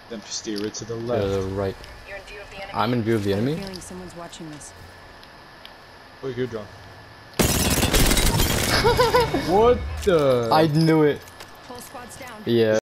Then steer it to the To left. the right. You're in view of the enemy. I'm in view of the I have a enemy. feeling someone's watching this. Oh, good job. What the? I knew it. Whole squad's down. Yeah.